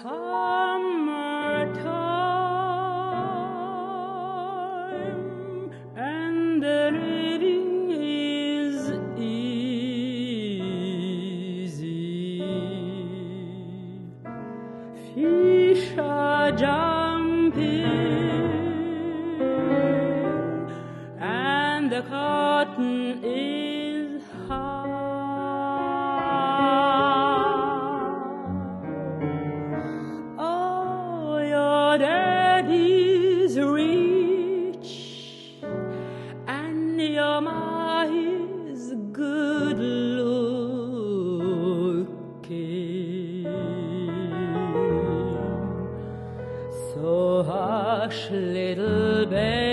summertime, and the living is easy. Fish are jumping, and the cotton is high. Oh, your daddy's rich, and your ma is good looking. So hush, little baby,